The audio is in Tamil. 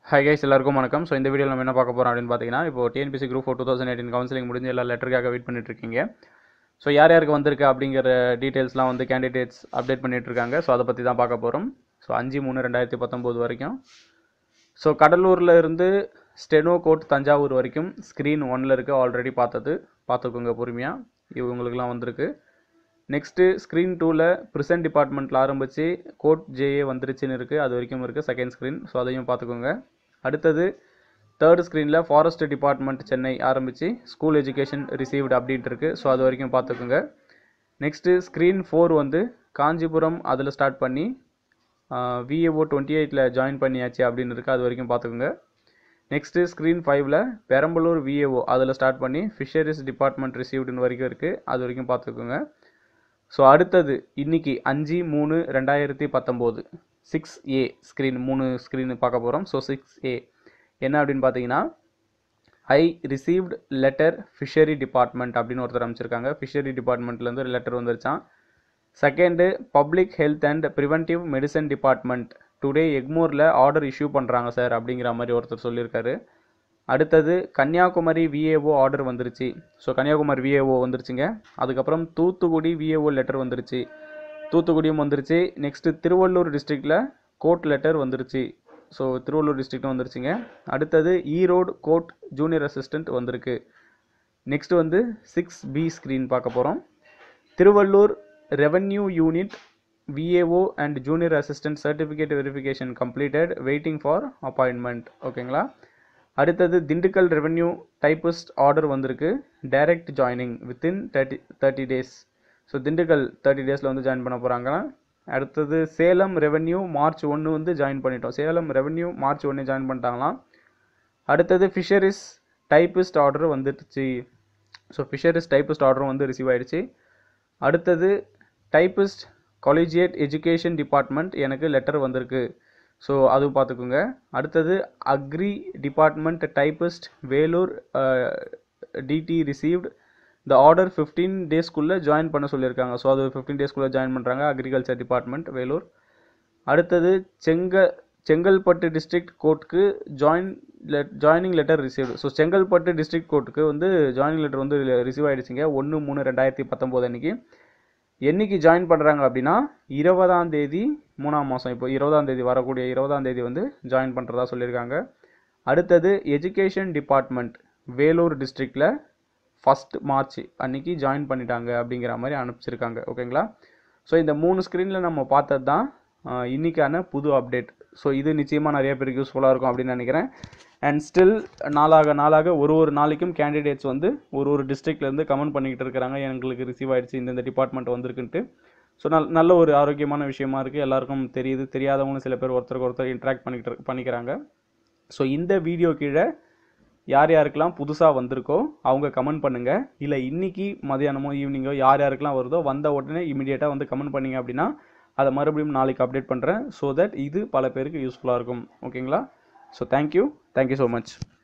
ஹை கைஸ், எல்லாருக்கும் வணக்கம். ஸோ இந்த வீடியோவில் நம்ம என்ன பார்க்க போகிறோம் அப்படின்னு பார்த்தீங்கன்னா, இப்போ டிஎன்பிசி குரூப் 4 2018 கவுன்சிலிங் முடிஞ்சு எல்லா லெட்டருக்காக வெயிட் பண்ணிட்டு இருக்கீங்க. ஸோ யார் யாருக்கு வந்திருக்கு அப்படிங்கிற டீட்டெயில்ஸ்லாம் வந்து கேண்டிடேட்ஸ் அப்டேட் பண்ணிட்டு இருக்காங்க. ஸோ அதை பற்றி தான் பார்க்க போகிறோம். ஸோ 5/3/2019 வரைக்கும். ஸோ கடலூரில் இருந்து ஸ்டெனோ கோட் தஞ்சாவூர் வரைக்கும் ஸ்க்ரீன் 1ல் இருக்குது. ஆல்ரெடி பார்த்துக்கோங்க பொறுமையாக. இவங்களுக்குலாம் வந்திருக்கு. நெக்ஸ்ட்டு ஸ்க்ரீன் 2ல் ப்ரிசன்ட் டிபார்ட்மெண்ட்டில் ஆரம்பித்து கோட் ஜேஏ வந்துருச்சுன்னு இருக்குது. அது வரைக்கும் இருக்குது செகண்ட் ஸ்க்ரீன். ஸோ அதையும் பார்த்துக்கோங்க. அடுத்தது தேர்ட் ஸ்க்ரீனில் ஃபாரஸ்ட் டிபார்ட்மெண்ட் சென்னை ஆரம்பித்து ஸ்கூல் எஜுகேஷன் ரிசீவ்டு அப்படின்ட்டு இருக்குது. ஸோ அது வரைக்கும் பார்த்துக்கோங்க. நெக்ஸ்ட்டு ஸ்க்ரீன் 4 வந்து காஞ்சிபுரம் அதில் ஸ்டார்ட் பண்ணி VAO 28ல் ஜாயின் பண்ணியாச்சு அப்படின்னு இருக்குது. அது வரைக்கும் பார்த்துக்கோங்க. நெக்ஸ்ட்டு ஸ்க்ரீன் 5ல் பெரம்பலூர் VAO அதில் ஸ்டார்ட் பண்ணி ஃபிஷரிஸ் டிபார்ட்மெண்ட் ரிசீவ்டுன்னு வரைக்கும் இருக்குது. அது வரைக்கும் பார்த்துக்கோங்க. ஸோ அடுத்தது இன்னைக்கு 5/3/2019 6A ஸ்க்ரீன் 3 ஸ்க்ரீன் பார்க்க போகிறோம். ஸோ 6A என்ன அப்படின்னு பார்த்தீங்கன்னா, I received letter fishery department அப்படின்னு ஒருத்தர் அமைச்சிருக்காங்க. ஃபிஷரி டிபார்ட்மெண்ட்லேருந்து ஒரு லெட்டர் வந்துருச்சான். Second public health and preventive medicine department today எக்மோரில் ஆர்டர் இஷ்யூ பண்ணுறாங்க சார் அப்படிங்கிற மாதிரி ஒருத்தர் சொல்லியிருக்காரு. அடுத்தது கன்னியாகுமரி VAO ஆர்டர் வந்துருச்சு. ஸோ கன்னியாகுமரி VAO வந்துருச்சுங்க. அதுக்கப்புறம் தூத்துக்குடி VAO லெட்டர் வந்துருச்சு. தூத்துக்குடியும் வந்துருச்சு. நெக்ஸ்ட்டு திருவள்ளூர் டிஸ்ட்ரிக்டில் கோர்ட் லெட்டர் வந்துருச்சு. ஸோ திருவள்ளூர் டிஸ்ட்ரிக்டும் வந்துருச்சுங்க. அடுத்தது ஈரோடு கோர்ட் ஜூனியர் அசிஸ்டண்ட் வந்திருக்கு. நெக்ஸ்ட்டு வந்து 6B ஸ்க்ரீன் பார்க்க போகிறோம். Tiruvallur revenue unit VAO and junior assistant certificate verification completed waiting for appointment. ஓகேங்களா. அடுத்தது திண்டுக்கல் ரெவென்யூ டைப்பிஸ்ட் ஆர்டர் வந்திருக்கு. Direct joining within 30 days. So Dindigul 30 daysல வந்து ஜாயின் பண்ண போகிறாங்க. அடுத்தது சேலம் ரெவென்யூ March 1 வந்து ஜாயின் பண்ணிட்டோம். சேலம் ரெவென்யூ March 1 ஜாயின் பண்ணிட்டாங்களாம். அடுத்தது ஃபிஷரிஸ் டைப்பிஸ்ட் ஆர்டர் வந்துடுச்சு. ஸோ ஃபிஷரிஸ் டைப்பிஸ்ட் ஆர்டரும் வந்து ரிசீவ் ஆகிடுச்சு. அடுத்தது டைப்பிஸ்ட் காலேஜியேட் எஜுகேஷன் டிபார்ட்மெண்ட் எனக்கு லெட்டர் வந்திருக்கு. ஸோ அதுவும் பார்த்துக்குங்க. அடுத்தது agri department typist Vellore DT received the order 15 daysக்குள்ளே ஜாயின் பண்ண சொல்லியிருக்காங்க. ஸோ அது 15 daysக்குள்ளே ஜாயின் பண்ணுறாங்க அக்ரிகல்ச்சர் டிபார்ட்மெண்ட் வேலூர். அடுத்தது செங்கல்பட்டு டிஸ்ட்ரிக்ட் கோர்ட்டுக்கு joining letter received. So Chengalpattu district கோர்ட்டுக்கு வந்து ஜாயினிங் லெட்டர் வந்து ரிசீவ் ஆகிடுச்சிங்க 1/3/2019 அன்றைக்கி. என்னைக்கு ஜாயின் பண்ணுறாங்க அப்படின்னா 20ஆம் தேதி 3ஆம் மாதம். இப்போ 20ஆம் தேதி வரக்கூடிய 20ஆம் தேதி வந்து ஜாயின் பண்ணுறதா சொல்லியிருக்காங்க. அடுத்தது எஜுகேஷன் டிபார்ட்மெண்ட் வேலூர் டிஸ்ட்ரிக்டில் 1 March அன்றைக்கி ஜாயின் பண்ணிட்டாங்க அப்படிங்கிற மாதிரி அனுப்பிச்சிருக்காங்க. ஓகேங்களா. ஸோ இந்த 3 ஸ்க்ரீனில் நம்ம பார்த்தது தான் இன்றைக்கான புது அப்டேட். ஸோ இது நிச்சயமாக நிறைய பேருக்கு யூஸ்ஃபுல்லாக இருக்கும் அப்படின்னு நினைக்கிறேன். அண்ட் ஸ்டில் நாளாக ஒரு நாளைக்கும் கேண்டிடேட்ஸ் வந்து ஒரு டிஸ்ட்ரிக்ட்லேருந்து கமெண்ட் பண்ணிக்கிட்டு இருக்கிறாங்க, எங்களுக்கு ரிசீவ் ஆகிடுச்சு, இந்த டிபார்ட்மெண்ட் வந்திருக்குன்ட்டு. ஸோ நல்ல ஒரு ஆரோக்கியமான விஷயமா இருக்குது. எல்லாருக்கும் தெரியாதவங்களும் சில பேர் ஒருத்தருக்கு ஒருத்தர் இன்ட்ராக்ட் பண்ணிக்கிறாங்க. ஸோ இந்த வீடியோ கீழே யார் யாருக்கெல்லாம் புதுசாக வந்திருக்கோ அவங்க கமெண்ட் பண்ணுங்கள். இல்லை இன்றைக்கி மதியானமோ ஈவினிங்கோ யார் யாருக்கெல்லாம் வருதோ வந்த உடனே இமீடியட்டாக வந்து கமெண்ட் பண்ணிங்க அப்படின்னா அதை மறுபடியும் நாளைக்கு அப்டேட் பண்ணுறேன். ஸோ தட் இது பல பேருக்கு யூஸ்ஃபுல்லாக இருக்கும். ஓகேங்களா. So thank you so much.